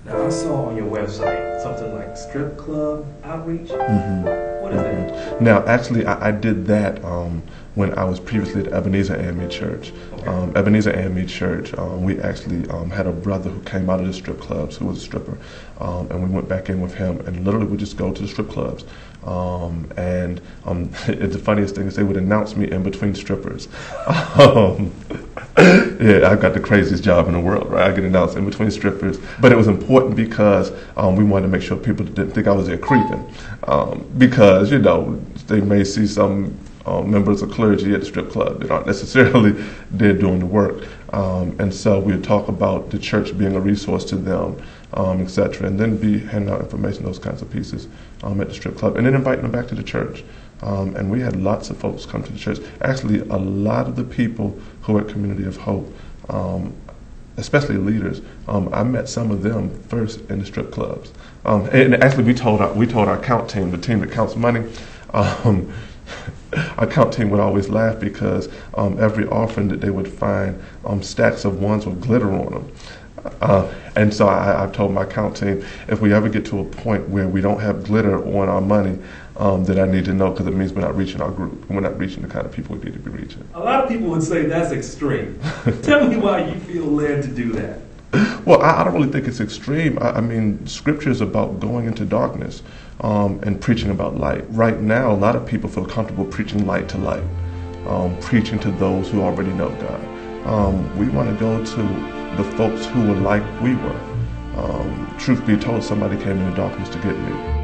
Now I saw on your website something like strip club outreach. What is that? Now, actually, I did that when I was previously at Ebenezer AME Church. Okay. Ebenezer AME Church, we actually had a brother who came out of the strip clubs who was a stripper, and we went back in with him, and literally would just go to the strip clubs. The funniest thing is they would announce me in between strippers. Yeah, I've got the craziest job in the world, right? I get announced in between strippers. But it was important because we wanted to make sure people didn't think I was there creeping. Because, you know, they may see some members of clergy at the strip club that aren't necessarily there doing the work. And so we would talk about the church being a resource to them, et cetera, and then be handing out information, those kinds of pieces at the strip club, and then inviting them back to the church. And we had lots of folks come to the church. Actually, a lot of the people who are at Community of Hope, especially leaders, I met some of them first in the strip clubs. And actually, we told our count team, the team that counts money, our count team would always laugh because every offering that they would find stacks of ones with glitter on them. And so I told my count team, if we ever get to a point where we don't have glitter on our money, that I need to know, because it means we're not reaching our group. We're not reaching the kind of people we need to be reaching. A lot of people would say that's extreme. Tell me why you feel led to do that. Well, I don't really think it's extreme. I mean, Scripture is about going into darkness and preaching about light. Right now, a lot of people feel comfortable preaching light to light, preaching to those who already know God. We want to go to the folks who were like we were. Truth be told, somebody came into darkness to get me.